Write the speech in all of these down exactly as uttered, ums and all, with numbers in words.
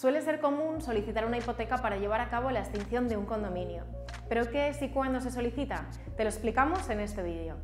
Suele ser común solicitar una hipoteca para llevar a cabo la extinción de un condominio. ¿Pero qué es y cuándo se solicita? Te lo explicamos en este vídeo.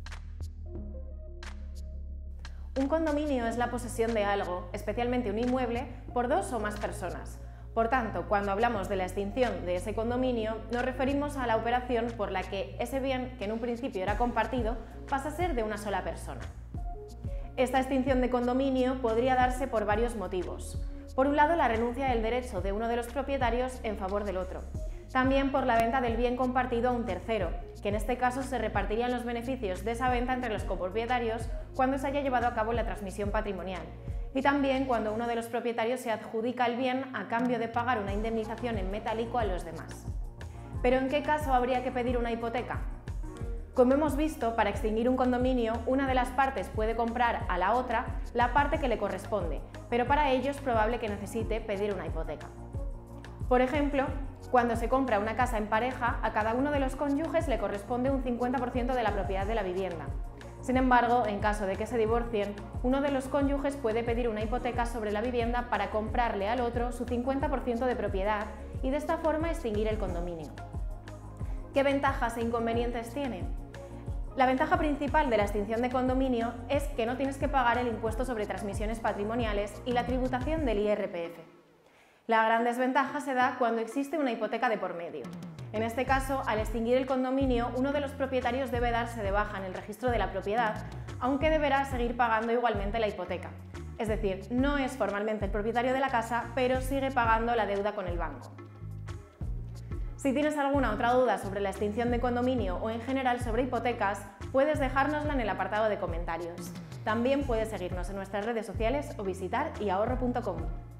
Un condominio es la posesión de algo, especialmente un inmueble, por dos o más personas. Por tanto, cuando hablamos de la extinción de ese condominio, nos referimos a la operación por la que ese bien, que en un principio era compartido, pasa a ser de una sola persona. Esta extinción de condominio podría darse por varios motivos. Por un lado, la renuncia del derecho de uno de los propietarios en favor del otro. También por la venta del bien compartido a un tercero, que en este caso se repartirían los beneficios de esa venta entre los copropietarios cuando se haya llevado a cabo la transmisión patrimonial. Y también cuando uno de los propietarios se adjudica el bien a cambio de pagar una indemnización en metálico a los demás. ¿Pero en qué caso habría que pedir una hipoteca? Como hemos visto, para extinguir un condominio, una de las partes puede comprar a la otra la parte que le corresponde, pero para ello es probable que necesite pedir una hipoteca. Por ejemplo, cuando se compra una casa en pareja, a cada uno de los cónyuges le corresponde un cincuenta por ciento de la propiedad de la vivienda. Sin embargo, en caso de que se divorcien, uno de los cónyuges puede pedir una hipoteca sobre la vivienda para comprarle al otro su cincuenta por ciento de propiedad y de esta forma extinguir el condominio. ¿Qué ventajas e inconvenientes tiene? La ventaja principal de la extinción de condominio es que no tienes que pagar el impuesto sobre transmisiones patrimoniales y la tributación del I R P F. La gran desventaja se da cuando existe una hipoteca de por medio. En este caso, al extinguir el condominio, uno de los propietarios debe darse de baja en el registro de la propiedad, aunque deberá seguir pagando igualmente la hipoteca. Es decir, no es formalmente el propietario de la casa, pero sigue pagando la deuda con el banco. Si tienes alguna otra duda sobre la extinción de condominio o en general sobre hipotecas, puedes dejárnosla en el apartado de comentarios. También puedes seguirnos en nuestras redes sociales o visitar iahorro punto com.